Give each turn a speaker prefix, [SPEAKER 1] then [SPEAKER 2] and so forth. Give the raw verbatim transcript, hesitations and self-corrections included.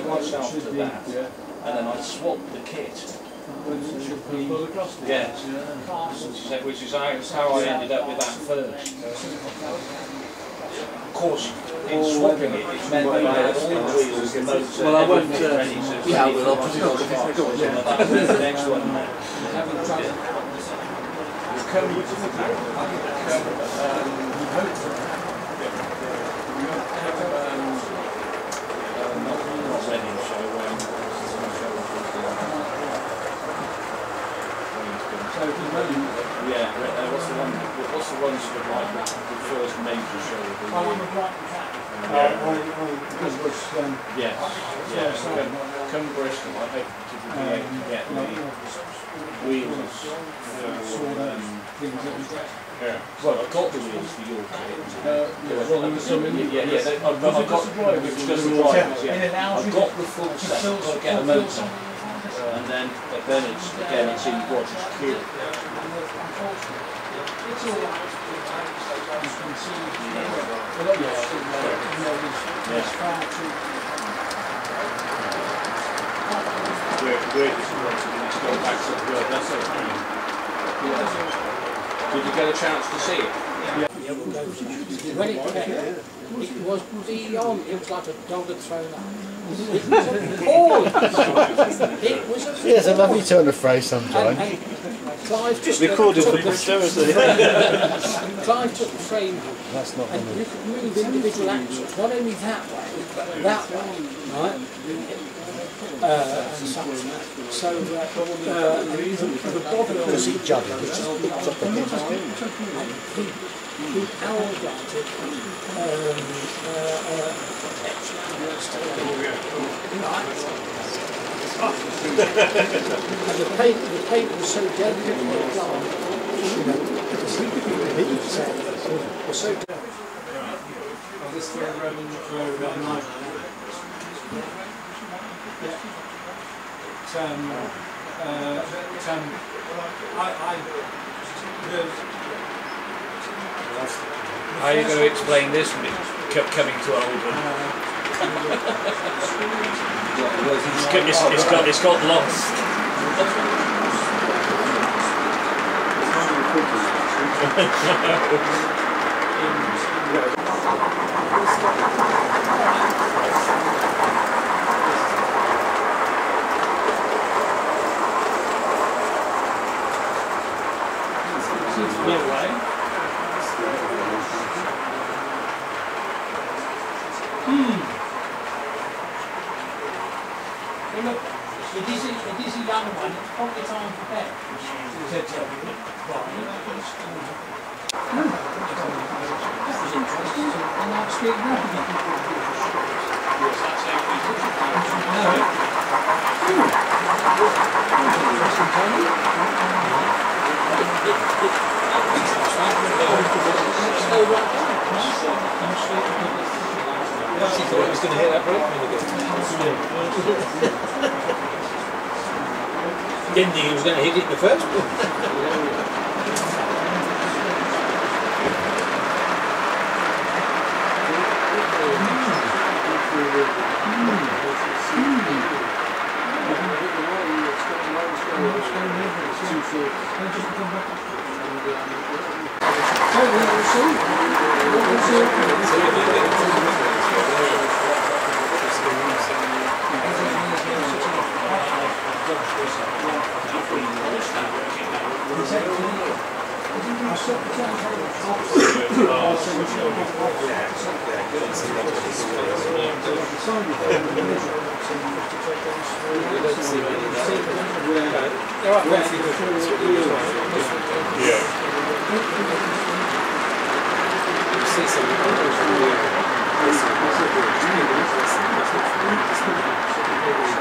[SPEAKER 1] myself to that, and then I swapped the kit. Yeah, which is how, how I ended up with that first. Of course, in swapping it, it meant that I had all the wheels, the motor,
[SPEAKER 2] well, I won't, uh,
[SPEAKER 1] ready to
[SPEAKER 2] yeah, well, I'll put it on the
[SPEAKER 1] That was the next one. Yeah, uh, what's the one? What's the one sort of like the, the first major show of the year? Yeah, yes, yeah. Come, come Bristol, I hope to be able to get the wheels for. Um, yeah. Well, I've got the wheels for your kit. Uh, yeah, well, there was some in yeah, yeah. They, I've, I've got the drivers. Just the drivers. Yeah. I've got the full set. I've got to get a motor. And then, but then it's again, it's in Roger's queue. Where, where does it want to be? It's going back to the world. That's it. Did you get a chance to see it?
[SPEAKER 3] When it came, it was beyond, it was like a dog had thrown up. It was appalling. It was appalling.
[SPEAKER 4] Yes, a lovely turn of phrase sometime.
[SPEAKER 3] And, and Clive just
[SPEAKER 4] recorded
[SPEAKER 3] took
[SPEAKER 4] for
[SPEAKER 3] the
[SPEAKER 4] posterity.
[SPEAKER 3] Clive took the frame
[SPEAKER 4] That's not
[SPEAKER 3] and you could move individual axles, not only that way, but that way, right? Uh, and such. So uh, uh, the bottom
[SPEAKER 4] Because he juggled, which is
[SPEAKER 3] he, he howled at it. Um, uh, uh, and the paint, the paint was so delicately applied, you know, it was so delicate. This for Roman for night. Um, uh, um, I, I, the,
[SPEAKER 1] How are you going to explain this coming to Oldham? it's, it's, it's, got, it's got lost.
[SPEAKER 3] Hmm. Well, look, it is, a, it is a young one, it's probably time for bed. Said to everyone. Hmm. That was interesting. And I'll speak rapidly. Yes, that's how interesting, Tony. Slow right down. She thought it was going to hit that brakeman again. Didn't think he was going to hit it in the first place. Yeah.